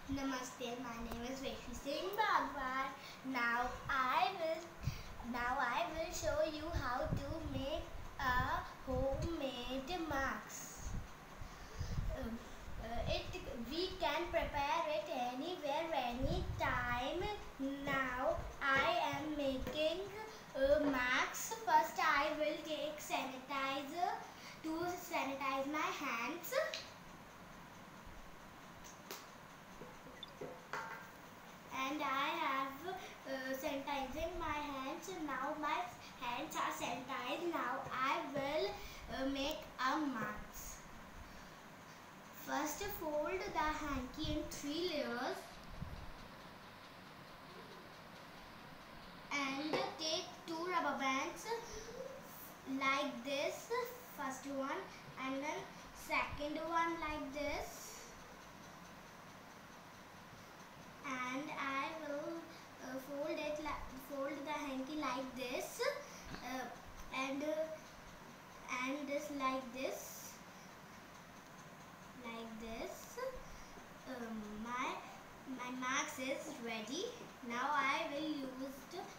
Namaste, my name is Veshi Singh Bhagwan. Now I will show you how to make a homemade mask. Um, we can prepare it anywhere, anytime. Now I am making mask. First I will take sanitizer to sanitize my hands. And I have sanitizing my hands. Now my hands are sanitized. Now I will make a mask. First fold the hanky in 3 layers and take 2 rubber bands like this. First one and then second one like this. And I will fold the hanky like this and this like this, my mask is ready. Now I will use